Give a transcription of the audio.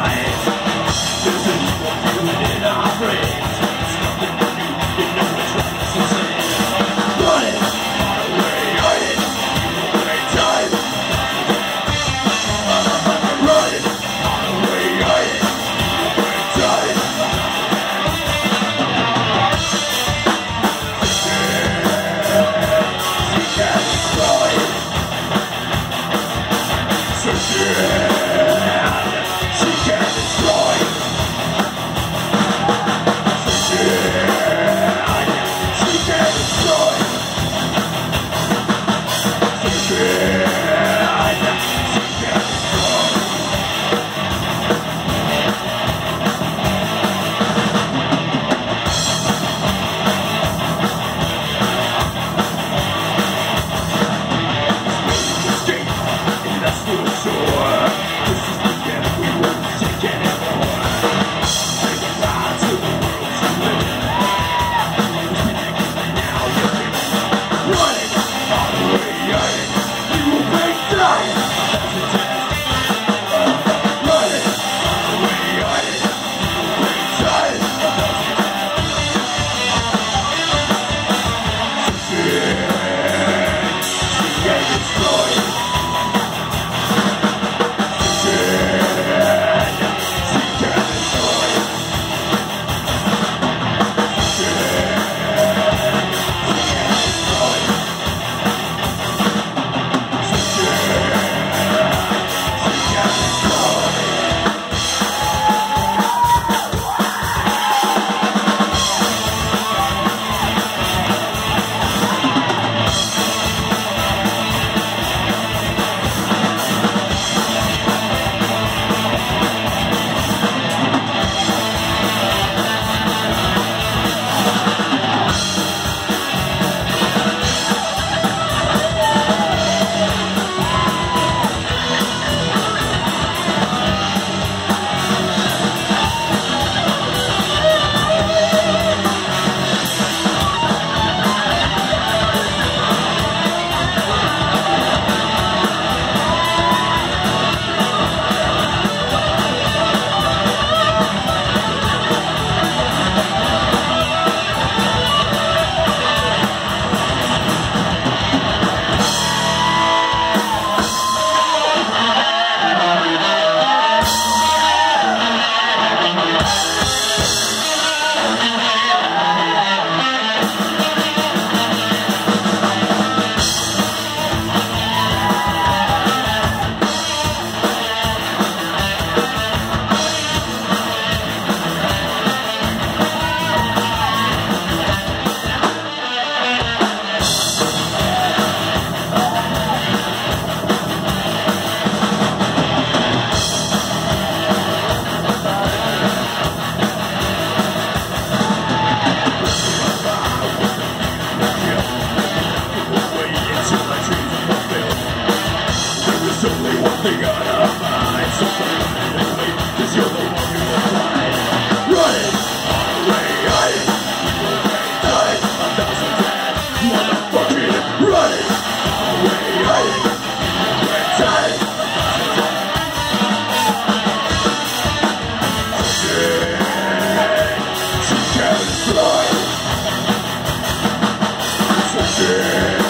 lies. There's an evil feeling in our brains. It's nothing but new, you know it's right, it's insane. Running, far away, hiding, evil way time. Running, far away, hiding, evil way time. She can destroy. She can destroy. She can destroy. Only one thing on our mind, so fundamentally, 'cause you're the one who will find. Running, on the way, hiding, evil way, dying, 1,000 dead, motherfucking running, on the way, hiding, evil way, dying, 1,000 dead. She can fly.